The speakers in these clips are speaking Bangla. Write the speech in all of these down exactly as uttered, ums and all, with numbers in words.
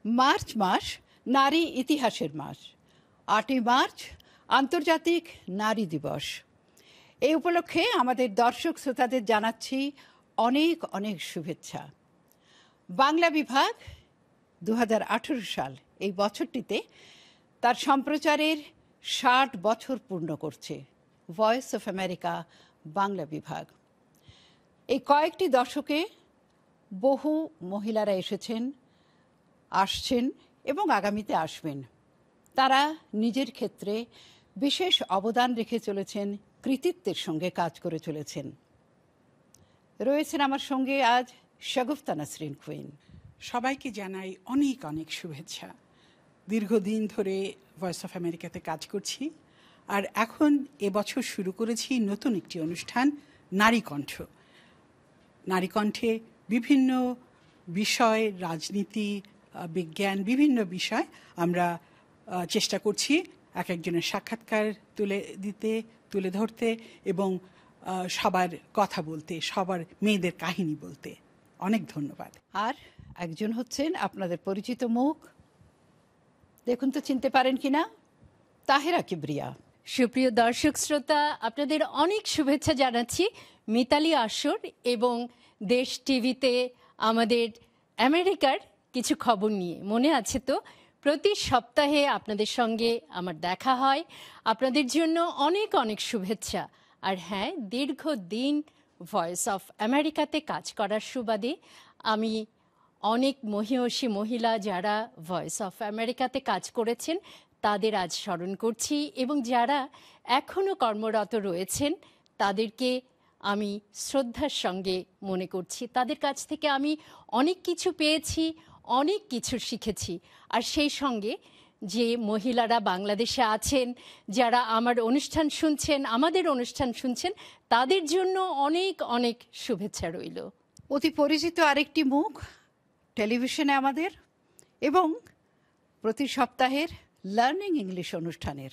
মার্চ মাস নারী ইতিহাসের মাস। আটই মার্চ আন্তর্জাতিক নারী দিবস। এই উপলক্ষে আমাদের দর্শক শ্রোতাদের জানাচ্ছি অনেক অনেক শুভেচ্ছা। বাংলা বিভাগ দু হাজার আঠেরো সাল এই বছরটিতে তার সম্প্রচারের ষাট বছর পূর্ণ করছে ভয়েস অফ আমেরিকা বাংলা বিভাগ। এই কয়েকটি দশকে বহু মহিলারা এসেছেন, আসছেন এবং আগামীতে আসবেন। তারা নিজের ক্ষেত্রে বিশেষ অবদান রেখে চলেছেন, কৃতিত্বের সঙ্গে কাজ করে চলেছেন। রয়েছেন আমার সঙ্গে আজ শাগুফতা নাসরিন কুইন। সবাইকে জানাই অনেক অনেক শুভেচ্ছা। দীর্ঘদিন ধরে ভয়েস অফ আমেরিকাতে কাজ করছি, আর এখন এবছর শুরু করেছি নতুন একটি অনুষ্ঠান, নারী কণ্ঠ। নারী কণ্ঠে বিভিন্ন বিষয়, রাজনীতি, বিজ্ঞান, বিভিন্ন বিষয় আমরা চেষ্টা করছি এক একজনের সাক্ষাৎকার তুলে দিতে, তুলে ধরতে এবং সবার কথা বলতে, সবার মেয়েদের কাহিনী বলতে। অনেক ধন্যবাদ। আর একজন হচ্ছেন আপনাদের পরিচিত মুখ, দেখুন তো চিনতে পারেন কিনা, তাহেরা কিবরিয়া। সুপ্রিয় দর্শক শ্রোতা, আপনাদের অনেক শুভেচ্ছা জানাচ্ছি মিতালি আসর এবং দেশ টিভিতে আমাদের আমেরিকার কিছু খবর নিয়ে। মনে আছে তো, প্রতি সপ্তাহে আপনাদের সঙ্গে আমার দেখা হয়। আপনাদের জন্য অনেক অনেক শুভেচ্ছা। আর হ্যাঁ, দীর্ঘদিন ভয়েস অফ আমেরিকাতে কাজ করার সুবাদে আমি অনেক মহিয়সী মহিলা যারা ভয়েস অফ আমেরিকাতে কাজ করেছেন তাদের আজ স্মরণ করছি, এবং যারা এখনও কর্মরত রয়েছেন তাদেরকে আমি শ্রদ্ধার সঙ্গে মনে করছি। তাদের কাছ থেকে আমি অনেক কিছু পেয়েছি, অনেক কিছু শিখেছি। আর সেই সঙ্গে যে মহিলারা বাংলাদেশে আছেন, যারা আমার অনুষ্ঠান শুনছেন, আমাদের অনুষ্ঠান শুনছেন, তাদের জন্য অনেক অনেক শুভেচ্ছা রইল। অতি পরিচিত আরেকটি মুখ টেলিভিশনে আমাদের এবং প্রতি সপ্তাহের লার্নিং ইংলিশ অনুষ্ঠানের।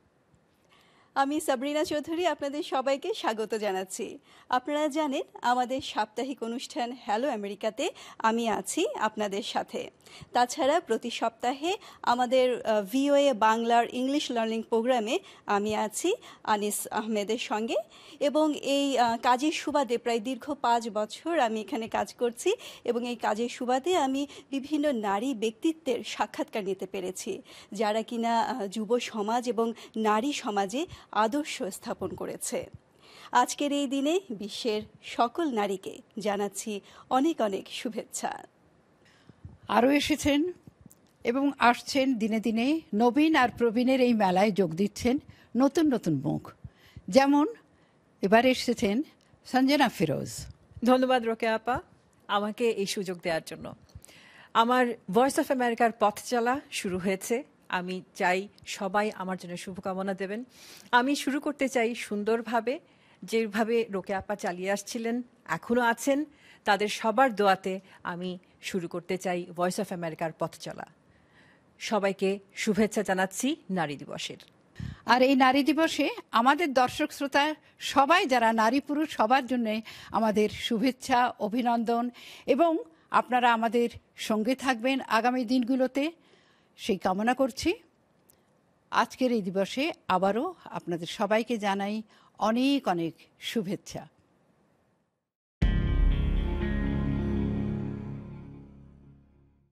আমি সাবরিনা চৌধুরী আপনাদের সবাইকে স্বাগত জানাচ্ছি। আপনারা জানেন আমাদের সাপ্তাহিক অনুষ্ঠান হ্যালো আমেরিকাতে আমি আছি আপনাদের সাথে। তাছাড়া প্রতি সপ্তাহে আমাদের ভিওএ বাংলার ইংলিশ লার্নিং প্রোগ্রামে আমি আছি আনিস আহমেদের সঙ্গে, এবং এই কাজের সুবাদে প্রায় দীর্ঘ পাঁচ বছর আমি এখানে কাজ করছি, এবং এই কাজের সুবাদে আমি বিভিন্ন নারী ব্যক্তিত্বের সাক্ষাৎকার নিতে পেরেছি, যারা কিনা যুব সমাজ এবং নারী সমাজে আদর্শ স্থাপন করেছে। আজকের এই দিনে বিশ্বের সকল নারীকে জানাচ্ছি অনেক অনেক শুভেচ্ছা। আরও এসেছেন এবং আসছেন দিনে দিনে নবীন আর প্রবীণের এই মেলায় যোগ দিচ্ছেন নতুন নতুন মুখ। যেমন এবার এসেছেন সঞ্জনা ফিরোজ। ধন্যবাদ রোকেয়া আপা আমাকে এই সুযোগ দেওয়ার জন্য। আমার ভয়েস অফ আমেরিকার পথ চলা শুরু হয়েছে। আমি চাই সবাই আমার জন্য শুভকামনা দেবেন। আমি শুরু করতে চাই সুন্দরভাবে, যেভাবে রোকেয়া আপা চালিয়ে আসছিলেন, এখনও আছেন, তাদের সবার দোয়াতে আমি শুরু করতে চাই ভয়েস অফ আমেরিকার পথ চলা। সবাইকে শুভেচ্ছা জানাচ্ছি নারী দিবসের। আর এই নারী দিবসে আমাদের দর্শক শ্রোতা সবাই যারা নারী পুরুষ, সবার জন্য আমাদের শুভেচ্ছা, অভিনন্দন, এবং আপনারা আমাদের সঙ্গে থাকবেন আগামী দিনগুলোতে, সেই কামনা করছি। আজকের এই দিবসে আবারও আপনাদের সবাইকে জানাই অনেক অনেক শুভেচ্ছা।